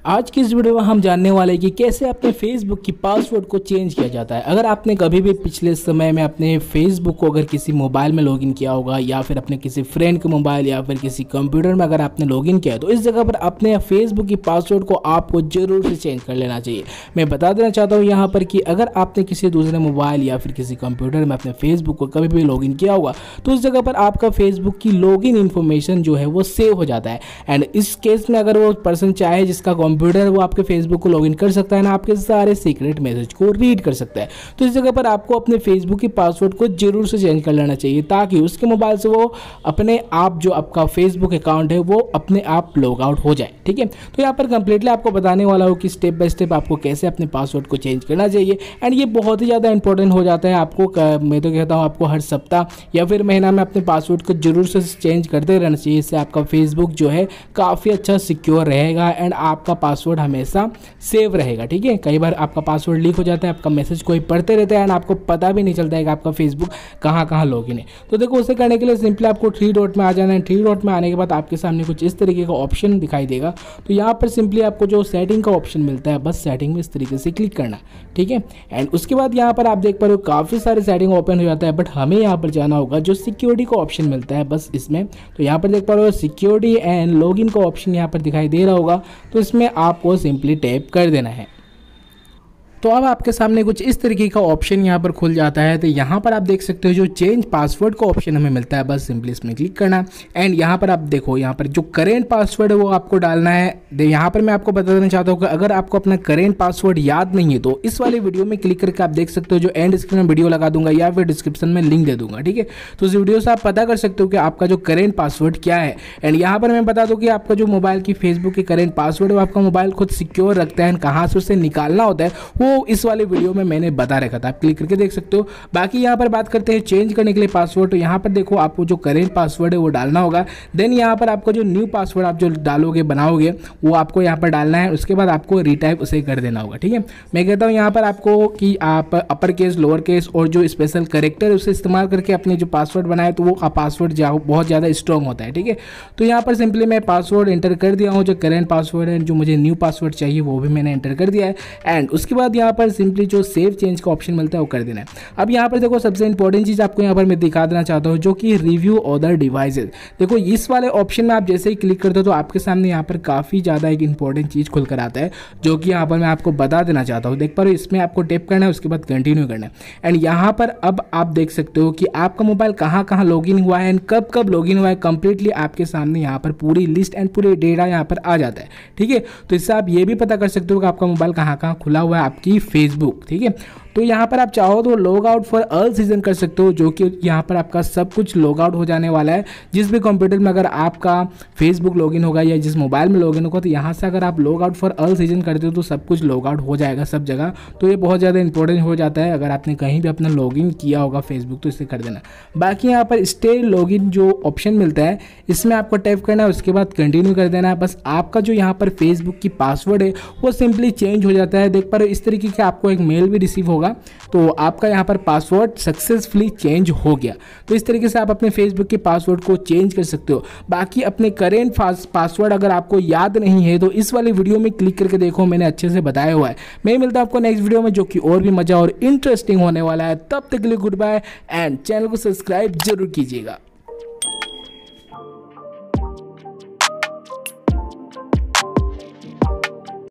आज की इस वीडियो में हम जानने वाले हैं कि कैसे अपने फेसबुक की पासवर्ड को चेंज किया जाता है। अगर आपने कभी भी पिछले समय में अपने फेसबुक को अगर किसी मोबाइल में लॉगिन किया होगा या फिर अपने किसी फ्रेंड के मोबाइल या फिर किसी कंप्यूटर में अगर आपने लॉगिन किया है तो इस जगह पर अपने फेसबुक की पासवर्ड को आपको जरूर से चेंज कर लेना चाहिए। मैं बता देना चाहता हूँ यहाँ पर कि अगर आपने किसी दूसरे मोबाइल या फिर किसी कंप्यूटर में अपने फेसबुक को कभी भी लॉगिन किया होगा तो उस जगह पर आपका फेसबुक की लॉगिन इन्फॉर्मेशन जो है वो सेव हो जाता है। एंड इस केस में अगर वो पर्सन चाहे जिसका कंप्यूटर वो आपके फेसबुक को लॉगिन कर सकता है ना, आपके सारे सीक्रेट मैसेज को रीड कर सकता है। तो इस जगह पर आपको अपने फेसबुक की पासवर्ड को जरूर से चेंज कर लेना चाहिए ताकि उसके मोबाइल से वो अपने आप जो आपका फेसबुक अकाउंट है वो अपने आप लॉग आउट हो जाए। ठीक है, तो यहाँ पर कंप्लीटली आपको बताने वाला हूँ कि स्टेप बाय स्टेप आपको कैसे अपने पासवर्ड को चेंज करना चाहिए। एंड ये बहुत ही ज़्यादा इंपॉर्टेंट हो जाता है आपको, मैं तो कहता हूँ आपको हर सप्ताह या फिर महीना में अपने पासवर्ड को जरूर से चेंज करते रहना चाहिए। इससे आपका फेसबुक जो है काफ़ी अच्छा सिक्योर रहेगा एंड आपका पासवर्ड हमेशा सेव रहेगा। ठीक है, कई बार आपका पासवर्ड लीक हो जाता है, आपका मैसेज कोई पढ़ते रहता है एंड आपको पता भी नहीं चलता है कि आपका फेसबुक कहाँ कहाँ लॉगिन है। तो देखो उसे करने के लिए सिंपली आपको थ्री डॉट में आ जाना है। थ्री डॉट में आने के बाद आपके सामने कुछ इस तरीके का ऑप्शन दिखाई देगा। तो यहाँ पर सिंपली आपको जो सेटिंग का ऑप्शन मिलता है बस सेटिंग में इस तरीके से क्लिक करना। ठीक है, एंड उसके बाद यहाँ पर आप देख पा रहे हो काफ़ी सारे सेटिंग ओपन हो जाता है, बट हमें यहाँ पर जाना होगा जो सिक्योरिटी का ऑप्शन मिलता है बस इसमें। तो यहाँ पर देख पा रहे हो सिक्योरिटी एंड लॉगिन का ऑप्शन यहाँ पर दिखाई दे रहा होगा, तो इसमें आपको सिंपली टैप कर देना है। तो अब आपके सामने कुछ इस तरीके का ऑप्शन यहाँ पर खुल जाता है। तो यहाँ पर आप देख सकते हो जो चेंज पासवर्ड का ऑप्शन हमें मिलता है, बस सिंपली इसमें क्लिक करना। एंड यहाँ पर आप देखो यहाँ पर जो करेंट पासवर्ड है वो आपको डालना है। यहाँ पर मैं आपको बता देना चाहता हूँ कि अगर आपको अपना करेंट पासवर्ड याद नहीं है तो इस वाले वीडियो में क्लिक करके आप देख सकते हो, जो एंड स्क्रीन में वीडियो लगा दूंगा या फिर डिस्क्रिप्शन में लिंक दे दूंगा। ठीक है, तो उस वीडियो से आप पता कर सकते हो कि आपका जो करेंट पासवर्ड क्या है। एंड यहाँ पर मैं बता दूँ कि आपका जो मोबाइल की फेसबुक की करेंट पासवर्ड है वो आपका मोबाइल खुद सिक्योर रखता है एंड कहाँ से उसे निकालना होता है वो इस वाले वीडियो में मैंने बता रखा था, आप क्लिक करके देख सकते हो। बाकी यहाँ पर बात करते हैं चेंज करने के लिए पासवर्ड। तो यहाँ पर देखो आपको जो करेंट पासवर्ड है वो डालना होगा। देन यहाँ पर आपको जो न्यू पासवर्ड आप जो डालोगे बनाओगे वो आपको यहाँ पर डालना है। उसके बाद आपको रिटाइप उसे कर देना होगा। ठीक है, मैं कहता हूँ यहाँ पर आपको कि आप अपर केस लोअर केस और जो स्पेशल करेक्टर उसे इस्तेमाल करके अपने जो पासवर्ड बनाए तो वो पासवर्ड बहुत ज़्यादा स्ट्रॉन्ग होता है। ठीक है, तो यहाँ पर सिंपली मैं पासवर्ड एंटर कर दिया हूँ, जो करेंट पासवर्ड है, जो मुझे न्यू पासवर्ड चाहिए वो भी मैंने एंटर कर दिया है। एंड उसके बाद यहाँ पर सिंपली जो सेव चेंज का ऑप्शन मिलता है वो कर देना है। अब यहाँ पर देखो सबसे इंपॉर्टेंट चीज़ आपको यहाँ पर मैं दिखा देना चाहता हूँ जो कि रिव्यू अदर डिवाइसेस। देखो इस वाले ऑप्शन में आप जैसे ही क्लिक करते हो तो आपके सामने यहाँ पर काफ़ी ज़्यादा एक इंपॉर्टेंट चीज़ खुल कर आता है जो कि यहाँ पर मैं आपको बता देना चाहता हूँ। देख पा रहे हो, इसमें आपको टैप करना है, उसके बाद कंटिन्यू करना है। एंड यहाँ पर अब आप देख सकते हो कि आपका मोबाइल कहाँ कहाँ लॉगिन हुआ है एंड कब कब लॉगिन हुआ है, कंप्लीटली आपके सामने यहाँ पर पूरी लिस्ट एंड पूरे डेटा यहाँ पर आ जाता है। ठीक है, तो इससे आप ये भी पता कर सकते हो कि आपका मोबाइल कहाँ कहाँ खुला हुआ है आपकी फेसबुक। ठीक है, तो यहाँ पर आप चाहो तो log out for all sessions कर सकते हो, जो कि यहाँ पर आपका सब कुछ लॉग आउट हो जाने वाला है। जिस भी कंप्यूटर में अगर आपका फेसबुक लॉगिन होगा या जिस मोबाइल में लॉगिन होगा तो यहाँ से अगर आप log out for all sessions करते हो तो सब कुछ लॉग आउट हो जाएगा सब जगह। तो ये बहुत ज़्यादा इंपॉर्टेंट हो जाता है, अगर आपने कहीं भी अपना लॉगिन किया होगा फेसबुक तो इसे कर देना। बाकी यहाँ पर स्टे लॉगिन जो ऑप्शन मिलता है इसमें आपको टैप करना है, उसके बाद कंटिन्यू कर देना है। बस आपका जो यहाँ पर फेसबुक की पासवर्ड है वो सिंपली चेंज हो जाता है। देख पा रहे हो इस तरीके का आपको एक मेल भी रिसीव होगा, तो आपका यहाँ पर पासवर्ड सक्सेसफुली चेंज हो गया। तो इस तरीके से आप अपने फेसबुक के पासवर्ड को चेंज कर सकते हो। बाकी अपने करेंट पासवर्ड अगर आपको याद नहीं है तो इस वाले वीडियो में क्लिक करके देखो, मैंने अच्छे से बताया हुआ है। मैं मिलता हूँ आपको नेक्स्ट वीडियो में जो कि और भी मजा और इंटरेस्टिंग होने वाला है। तब तक के लिए गुड बाय एंड चैनल को सब्सक्राइब जरूर कीजिएगा।